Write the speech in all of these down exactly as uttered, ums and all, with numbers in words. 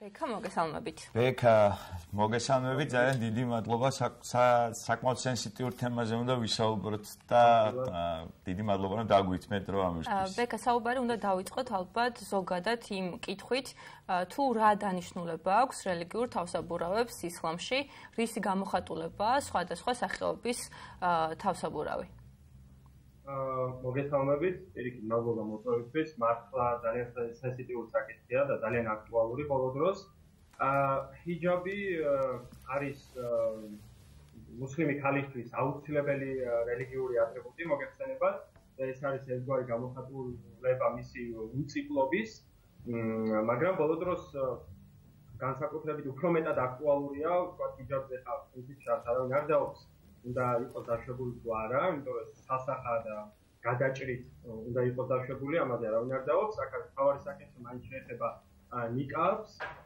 ბექა მოგესალმებით. ბექა მოგესალმებით, ძალიან დიდი მადლობა საკმაოდ სენსიტიურ თემაზე უნდა ვისაუბროთ და დიდი მადლობა რომ დაგვიწმეთ დრო ამისთვის. ბექა საუბარი უნდა დავიწყოთ ალბათ ზოგადად იმ კითხვით, თუ რა დანიშნულება აქვს რელიგიურ თავსაბურავებს ისლამში, რისი გამოხატულებაა სხვადასხვა სახეობის თავსაბურავი. მოგესალმებით, პირიქით მადლობა მოწვევისთვის, მართლა ძალიან სენსიტიური საკითხია და ძალიან აქტუალური ბოლო დროს. ჰიჯაბი არის მუსლიმი ქალისთვის აუცილებელი რელიგიური ატრიბუტი მოგეხსენებათ და ეს არის ერთგვარი გამოხატულება მისი უნციკლობის, მაგრამ ბოლო დროს განსაკუთრებით უფრო მეტად აქტუალურია, ვთქვათ, ჰიჯაბზე ხალ პრინციპში არავინ არ დაობს. უნდა იყოს დაშვებული თუ არა, იმიტომ რომ სასახა და გადაჭრით უნდა იყოს დაშვებული, ამაზე არავინ არ დაობს. აქ არის თავარი საკითხი, მაინც შეეხება ნიკაბს.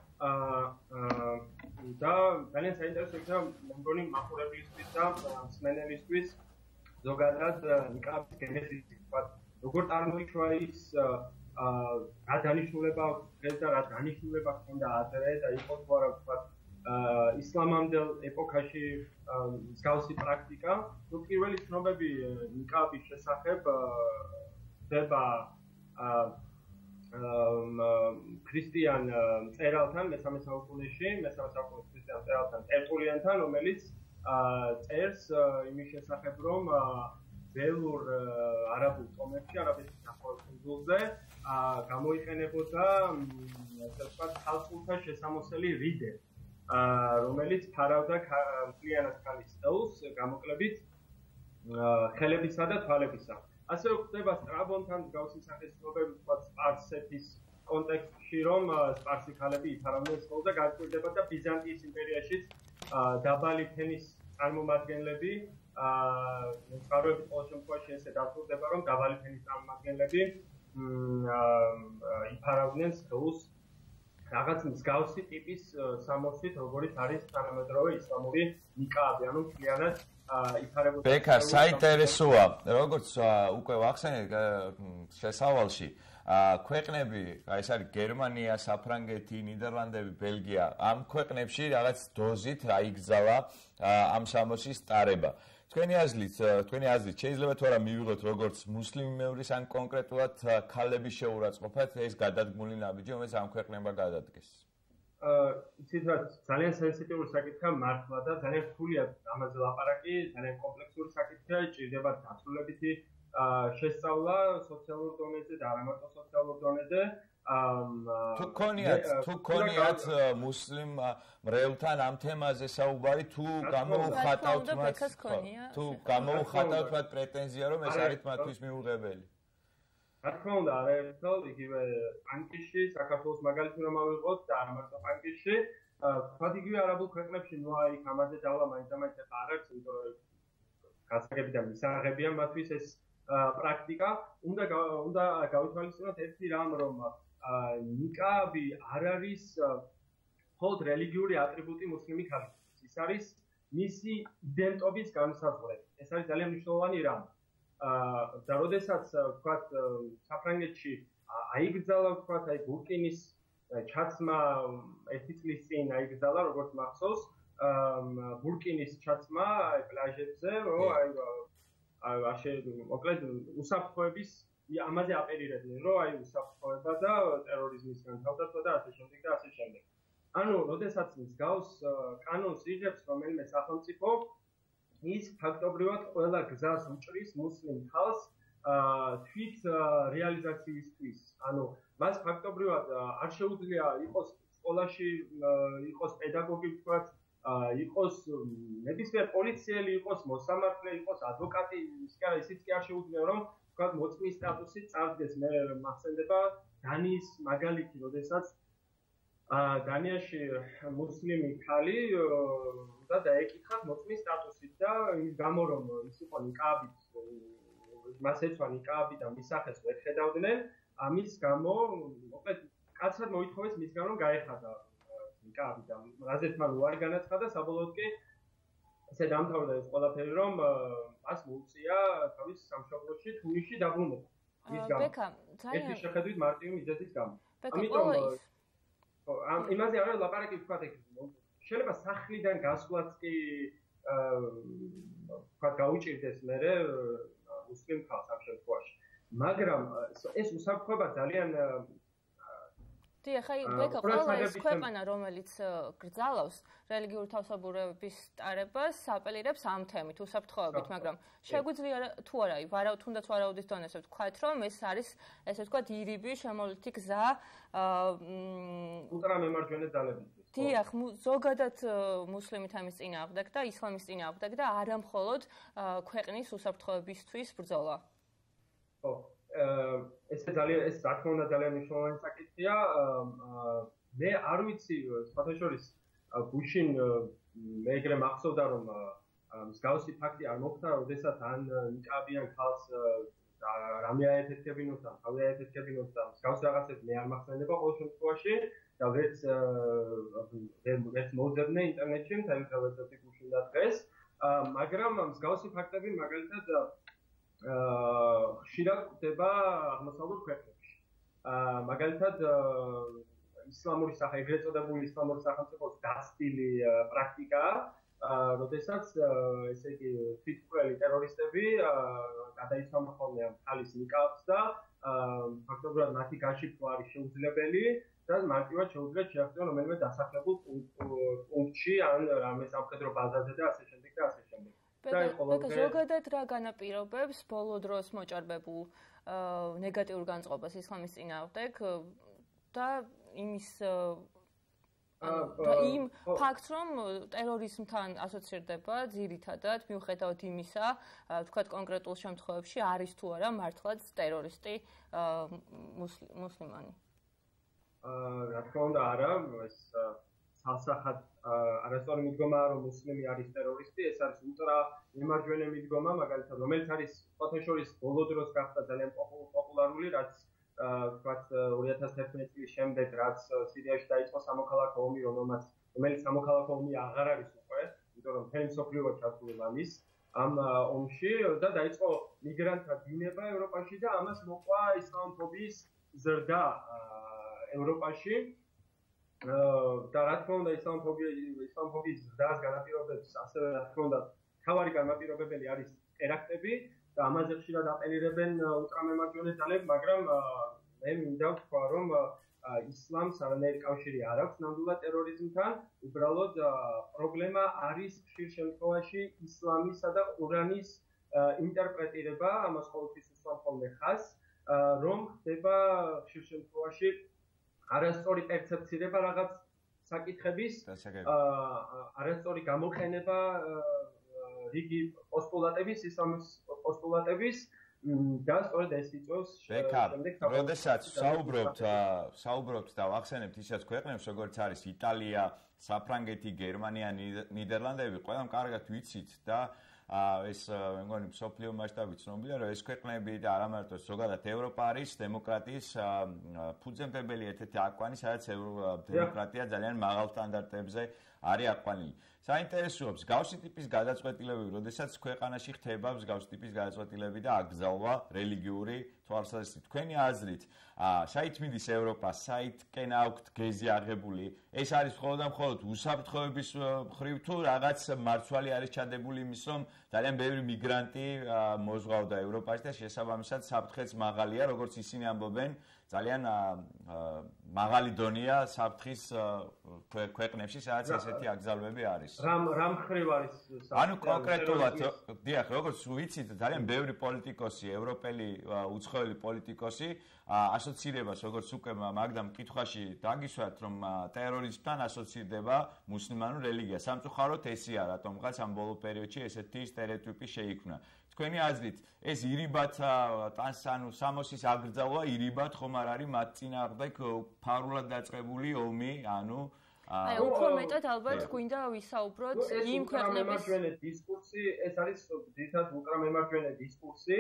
და ძალიან საინტერესო იქნება მეგონი მაყურებლისთვის და მსმენელისთვის ზოგადად ნიკაბის გენეზისი, ვთქვათ, როგორ წარმოიშვა ის, რა დანიშნულება აქვს და რა დანიშნულება ჰქონდა ადრე და იყო თუ არა, ვთქვათ, ისლამამდელ ეპოქაში მსგავსი პრაქტიკა. ნუ პირველი ცნობები ნიკაბის შესახებ ხდება ქრისტიან მწერალთან მესამე საუკუნეში, მესამე საუკუნის ქრისტიან მწერალთან ტერტულიანთან, რომელიც წერს იმის შესახებ, რომ ველურ არაბულ ტომებში, არაბეთის ნახევარ კუნძულზე გამოიყენებოდა ასე ვთქვათ ხალხთა შესამოსელი რიდე, რომელიც ფარავდა მთლიანად ქალის წელს გამოკლებით ხელებისა და თვალებისა. ასევე ხდება სტრაბონთან მსგავსი სახის ცნობები, ვთქვათ, სპარსეთის კონტექსტში, რომ სპარსი ქალები იფარავდნენ სკოლ და გაკვირდება და ბიზანტიის იმპერიაშიც დაბალი ფენის წარმომადგენლები, წყაროები ყოველ შემთხვევაში ესე დათვლდება, რომ დაბალი ფენის წარმომადგენლები იფარავდნენ სკოლს რაღაც მსგავსი ტიპის სამოსით, როგორიც არის თანამედროვე ისლამური ნიკაბი, ანუ მთლიანად იფარებოდა. ბექა, საინტერესოა, როგორც უკვე ვახსენეთ შესავალში, ქვეყნები, ეს არის გერმანია, საფრანგეთი, ნიდერლანდები, ბელგია, ამ ქვეყნებში რაღაც დოზით აიგზავა ამ სამოსის ტარება. თქვენი აზრით, თქვენი აზრით შეიძლება თუ არა მივიღოთ როგორც მუსლიმი მეურის ან კონკრეტულად ქალების შეურაცხყოფად ეს გადადგმული ნაბიჯი, რომელიც ამ ქვეყნებმა გადადგეს. იცით რა, ძალიან სენსიტიური საკითხია მართლა და ძალიან რთულია ამაზე ლაპარაკი, ძალიან კომპლექსური საკითხია, ჭირდება დაწვრილებითი შესწავლა სოციალურ დონეზე და არა მარტო სოციალურ დონეზე. თუ გქონიათ, თუ გქონიათ მუსლიმ მრევლთან ამ თემაზე საუბარი, თუ გამოუხატავთ მათ, თუ გამოუხატავთ მათ პრეტენზია, რომ ეს არის მათთვის მიუღებელი. რა თქმა უნდა, არაერთხელ იგივე პანკიში, საქართველოს მაგალითი რომ ავიღოთ და არა მარტო პანკიში, თქვათ იგივე არაბულ ქვეყნებში, ნუ აი ამაზე დავლა მაინც და მაინც არ არის, იმიტომ რომ გასაგები და მისაღებია მათთვის ეს პრაქტიკა. უნდა უნდა გავითვალისწინოთ ერთი რამ, რომ ნიკაბი არ არის მხოლოდ რელიგიური ატრიბუტი მუსლიმი ქალისთვის. ის არის მისი იდენტობის განსაზღვრები. ეს არის ძალიან მნიშვნელოვანი რამ. და როდესაც ვთქვათ საფრანგეთში აიგზალა ვთქვათ აი ბურკინის ჩაცმა ერთი წლის წინ აიგზალა როგორც მახსოვს ბურკინის ჩაცმა აი პლაჟებზე რომ აი ასე მოკლედ უსაფრთხოების ამაზე აპერირებდნენ რომ აი უსაფრთხოება და ტერორიზმისგან თავდაცვა და ასე შემდეგ და ასე შემდეგ. ანუ როდესაც მსგავს კანონს იღებს რომელიმე სახელმწიფო ის ფაქტობრივად ყველა გზას უჭრის მუსლიმ ხალხს თვით რეალიზაციისთვის. ანუ მას ფაქტობრივად არ შეუძლია იყოს სკოლაში, იყოს პედაგოგი, ვთქვათ, იყოს ნებისმიერ პოლიციელი, იყოს მოსამართლე, იყოს ადვოკატი, ისკარა ისიც კი არ შეუძლია რომ ვთქვათ მოწმის სტატუსით წარდგეს. მე მახსენდება დანიის მაგალითი, როდესაც დანიაში მუსლიმი ქალი და დაეკითხათ მოწმის სტატუსით და ის გამო რომ ის იყო ნიკაბით, მას ეცვა ნიკაბი და მის სახეს ვერ ხედავდნენ, ამის გამო მოკლედ კაცად მოითხოვეს მისგან რომ გაეხადა ნიკაბი და რაზეც მან უარი განაცხადა, საბოლოოდ კი ესე დამთავრდა ეს ყველაფერი, რომ მას მოუწია თავის სამშობლოში თუნისში დაბრუნება. მის გამო. ეს შეხედვით მარტივი მიზეზის გამო. ამიტომ ამ იმაზე არა ლაპარაკი ვთქვათ ეგ შეიძლება სახლიდან გასვლაც კი ვთქვათ გაუჭირდეს მერე მუსლიმ ხალხს ამ შემთხვევაში მაგრამ ეს უსაფრთხოება ძალიან დიახ, ხაი, ბეკა ყველა ეს ქვეყანა, რომელიც გრძალავს რელიგიური თავსაბურეების ტარებას, აპელირებს ამ თემით, უსაფრთხოებით, მაგრამ შეგვიძლია თუ არა, ვარა თუნდაც ვარაუდის დონეზე ვთქვათ, რომ ეს არის, ესე ვთქვათ, ირიბი შემოვლითი გზა ულტრამემარჯვენე ძალებისთვის. დიახ, ზოგადად მუსლიმი თემის წინააღმდეგ და ისლამის წინააღმდეგ და არა მხოლოდ ქვეყნის უსაფრთხოებისთვის ბრძოლა. ხო. ეს ძალიან ეს რა თქმა უნდა ძალიან მნიშვნელოვანი საკითხია. მე არ ვიცი, სხვათაშორის გუშინ მე ეგრე მახსოვდა რომ მსგავსი ფაქტი არ მოხდა, როდესაც ან ნიკაბიან ხალხს რამე აეთეთქებინოთ და თავი აეთეთქებინოთ და მსგავსი რაღაცები მე არ მახსენდება ყოველ შემთხვევაში და ვერც ვერც მოძებნე ინტერნეტში მთელი დღევანდელი გუშინ და დღეს, მაგრამ მსგავსი ფაქტები მაგალითად ხშირად ხდება აღმოსავლურ ქვეყნებში. მაგალითად ისლამური სახე, ეგრეთ წოდებული ისლამური სახელმწიფოს გასწილი პრაქტიკაა, როდესაც ესე იგი თვითმკვლელი ტერორისტები გადაიცვალა ხოლმე ამ ხალის ნიკაბს და ფაქტობრივად მათი გაშიფრვა არის შეუძლებელი და მარტივად შეუძლიათ შეახტიონ რომელიმე დასახლებულ პუნქტში ან რამე სამხედრო ბაზაზე და ასე შემდეგ და ასე შემდეგ. ბეკა ზოგადად რა განაპირობებს ბოლო დროს მოჭარბებულ ნეგატიურ განწყობას ისლამის წინააღმდეგ და იმის იმ ფაქტს რომ ტერორიზმთან ასოცირდება ძირითადად მიუხედავად იმისა, ვთქვათ კონკრეტულ შემთხვევებში არის თუ არა მართლაც ტერორისტი მუსლიმანი. რა თქმა უნდა არა, ეს სასახად არასწორი მიდგომაა რომ მუსლიმი არის ტერორისტი, ეს არის ულტრა მემარჯვენე მიდგომა, მაგალითად, რომელიც არის ფოთაშორის ბოლო დროს გახდა ძალიან პოპულარული, რაც ვთქვათ ორი ათას თერთმეტი წლის შემდეგ, რაც სირიაში დაიწყო სამოქალაქო ომი, რომელმაც რომელიც სამოქალაქო ომი აღარ არის უკვე, იმიტომ რომ მთელი მსოფლიო ჩართული ამის ამ ომში და დაიწყო მიგრანტთა დინება ევროპაში და ამას მოყვა ისლამოფობიის ზრდა ევროპაში. და რა თქმა უნდა ისლამოფობია ისლამოფობიის ზრდას განაპირობებს ასევე რა თქმა უნდა თავარი განაპირობებელი არის ტერაქტები და ამაზე ხშირად აპელირებენ ულტრამემარჯვენე ძალები, მაგრამ მე მინდა ვთქვა რომ ისლამს არანაირი კავშირი არ აქვს ნამდვილად ტერორიზმთან, უბრალოდ პრობლემა არის ხშირ შემთხვევაში ისლამისა და ყურანის ინტერპრეტირება, ამას ყოველთვის უსვამ ხოლმე ხაზს, რომ ხდება ხშირ შემთხვევაში არასწორი პერცეფცირება რაღაც საკითხების, არასწორი გამოყენება რიგი პოსტულატების, ისლამის პოსტულატების და სწორედ ეს იწვევს შემდეგ როდესაც საუბრობთ საუბრობთ და ვახსენებთ ისეთ ქვეყნებს, როგორც არის იტალია, საფრანგეთი, გერმანია, ნიდერლანდები, ყველამ კარგად ვიცით და ეს მე მგონი მსოფლიო მასშტაბით ცნობილია, რომ ეს ქვეყნები და არა მარტო ზოგადად ევროპა არის დემოკრატიის ფუძემდებელი ერთ-ერთი აკვანი, სადაც დემოკრატია ძალიან მაღალ სტანდარტებზე არის აკვანილი. საინტერესოა მსგავსი ტიპის გადაწყვეტილებები, როდესაც ქვეყანაში ხდება მსგავსი ტიპის გადაწყვეტილებები და აკრძალვა რელიგიური თვალსაზრისით. თქვენი აზრით, საით მიდის ევროპა, საითკენ აქვთ გეზი აღებული? ეს არის მხოლოდ და მხოლოდ უსაფრთხოების მხრივ თუ რაღაც მარცვალი არის ჩადებული იმის, რომ ძალიან ბევრი მიგრანტი მოზღვავდა ევროპაში და შესაბამისად საფრთხეც მაღალია, როგორც ისინი ამბობენ, ძალიან მაღალი დონეა საფრთხის ქვეყნებში, სადაც ესეთი აკრძალვები არის. რამ რამ მხრივ არის საფრთხე? ანუ კონკრეტულად, დიახ, როგორც ვიცით, ძალიან ბევრი პოლიტიკოსი, ევროპელი უცხოელი პოლიტიკოსი ასოცირებას, როგორც უკვე მაგდამ კითხვაში დაგისვათ, რომ ტერორიზმთან ასოცირდება მუსლიმანურ რელიგიას. სამწუხაროდ ესეა, რატომღაც ამ ბოლო პერიოდში ესეთი სტერეოტიპი შეიქმნა. თქვენი აზრით, ეს ირიბად ტანს ანუ სამოსის აკრძალვა ირიბად ხომ არ არის მათ წინააღმდეგ ფარულად დაწყებული ომი, ანუ აი უფრო მეტად ალბათ გვინდა ვისაუბროთ იმ ქვეყნების დისკურსი, ეს არის ძირითადად ულტრამემარჯვენე დისკურსი,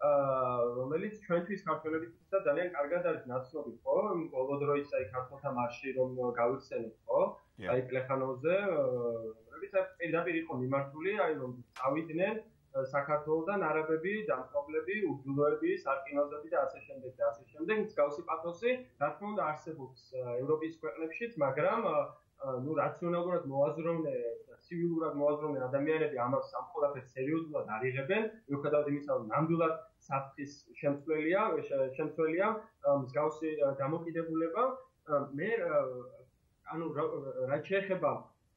რომელიც ჩვენთვის ქართველებისთვის ძალიან კარგად არის ნაცნობი, ხო? ბოლო დროის აი ქართულთა მარში რომ გავიხსენეთ, ხო? აი პლეხანოვზე, რომელიც პირდაპირ იყო მიმართული, აი რომ წავიდნენ საქართველოსთან არაბები, დამპყრობლები, უგულოები, სარკინოზები და ასე შემდეგ და ასე შემდეგ. მსგავსი პათოსი, რა თქმა უნდა, არსებობს ევროპის ქვეყნებშიც, მაგრამ ну რაციონალურად მოაზროვნე და ცივილურად მოაზროვნე ადამიანები ამას ამ ყველაფერს სერიოზულად არ იღებენ, მიუხედავად იმისა, რომ ნამდვილად საფრთხის შემცველია, შემცველია მსგავსი დამოკიდებულება. მე ანუ რაც შეეხება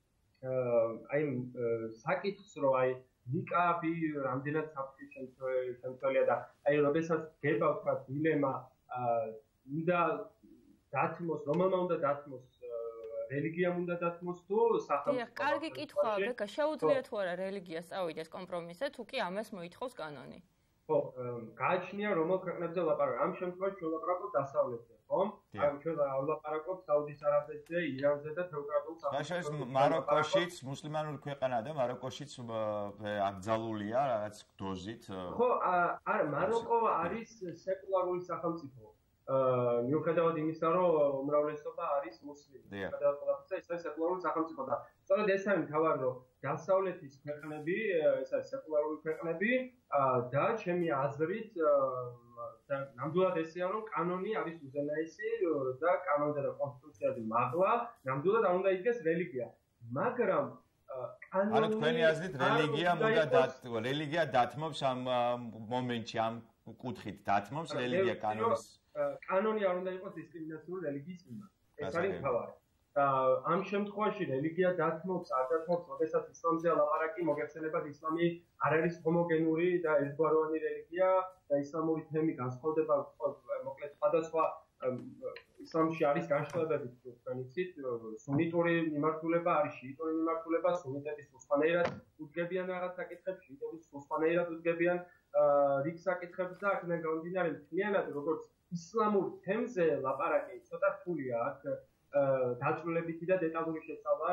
აი საკითხს, რომ აი ნიკაბი რამდენად საფრთხის შემცველია და აი როდესაც გება ვთქვა დილემა უნდა დათმოს, რომელმა უნდა დათმოს რელიგიამ უნდა დათმოს თუ სახელმწიფო. დიახ, კარგი კითხვაა, ბეკა, შეუძლია თუ არა რელიგიას წავიდეს კომპრომისზე, თუ კი ამას მოითხოვს კანონი? ხო, გააჩნია რომელ ქვეყნებზე ვლაპარაკობ. ამ შემთხვევაში ჩვენ ვლაპარაკობ დასავლეთზე, ხო? აი ჩვენ ვლაპარაკობ საუდის არაბეთზე, ირანზე და თეოკრატულ საქართველოს. მაროკოშიც მუსლიმანური ქვეყანაა და მაროკოშიც აკრძალულია რაღაც დოზით. ხო, არა, მაროკო არის სეკულარული სახელმწიფო. აა მიუხედავად იმისა, რომ უმრავლესობა არის მუსლიმი. მიუხედავად ყველაფერისა, ეს არის სეკულარული სახელმწიფო და სწორედ ეს არის მთავარი, რომ დასავლეთის ქვეყნები, ეს არის სეკულარული ქვეყნები და ჩემი აზრით ნამდვილად ესეა, რომ კანონი არის უზენაესი და კანონზე და კონსტიტუციაზე მაღლა, ნამდვილად არ უნდა იდგეს რელიგია. მაგრამ კანონი ანუ თქვენი აზრით რელიგია უნდა რელიგია დათმობს ამ მომენტში, ამ კუთხით დათმობს რელიგია კანონის კანონი არ უნდა იყოს დისკრიმინაციული რელიგიის მიმართ. ეს არის მთავარი. ამ შემთხვევაში რელიგია დათმობს, არ დათმობს, როდესაც ისლამზე ლაპარაკი, მოგეხსენებათ, ისლამი არ არის ჰომოგენური და ერთგვაროვანი რელიგია და ისლამური თემი განსხვავდება, მოკლედ სხვადასხვა ისლამში არის განსხვავებები, თქვენ იცით, სუნიტური მიმართულება არის, შიიტური მიმართულება, სუნიტები სხვანაირად უდგებიან რაღაც საკითხებს, შიიტები სხვანაირად უდგებიან რიგ საკითხებს და აქედან გამომდინარე, მთლიანად როგორც ისლამურ თემზე ლაპარაკი ცოტა რთულია აქ დაწვრილებითი და დეტალური შესწავლა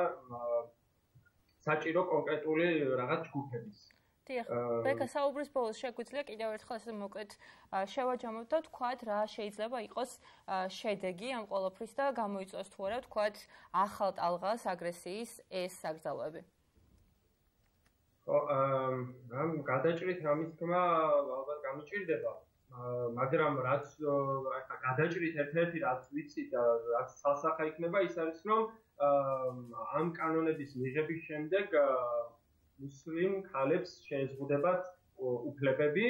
საჭირო კონკრეტული რაღაც ჯგუფების. დიახ, ბეკა, საუბრის ბოლოს შეგვიძლია კიდევ ერთხელ ასე მოკლედ შევაჯამოთ და ვთქვათ, რა შეიძლება იყოს შედეგი ამ ყველაფრის და გამოიწვევს თუ არა ვთქვათ ახალ ტალღას აგრესიის ეს საგზავნები. ხო, ამ გადაჭრით ამის თქმა ალბათ გამოჭირდება. მაგრამ რაც გადაჭრით ერთ-ერთი რაც ვიცი და რაც სასახა იქნება ის არის რომ ამ კანონების მიღების შემდეგ მუსლიმ ქალებს შეეზღუდებათ უფლებები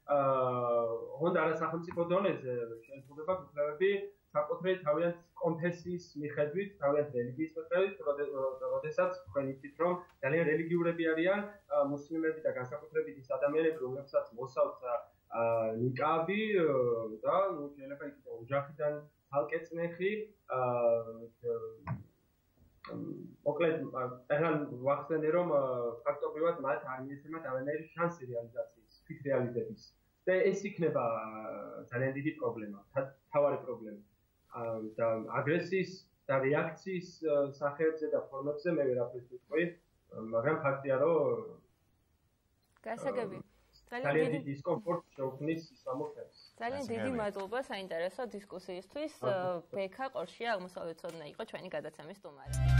ოღონდ არა სახელმწიფო დონეზე შეეზღუდებათ უფლებები საკუთრებით თავიანთ კონფესიის მიხედვით, თავიანთ რელიგიის მიხედვით, როდესაც თქვენ იცით რომ ძალიან რელიგიურები არიან მუსლიმები და განსაკუთრებით ის ადამიანები რომლებსაც მოსაუთ ნიკაბი და ნუ შეიძლება იქნება ოჯახიდან ცალკე წნეხი მოკლედ ახლა ვახსენე რომ ფაქტობრივად მათ არ მიეცემათ არანაირი შანსი რეალიზაციის, თვით რეალიზების და ეს იქნება ძალიან დიდი პრობლემა, მთავარი პრობლემა და აგრესიის და რეაქციის სახეებზე და ფორმებზე მე ვერაფერს ვიტყვი, მაგრამ ფაქტია რომ გასაგები ძალიან დიდი დისკომფორტი შეუქმნის ისლამურ თემს. ძალიან დიდი მადლობა საინტერესო დისკუსიისთვის. ბექა ყორშია აღმოსავლეთწოდნა იყო ჩვენი გადაცემის სტუმარი.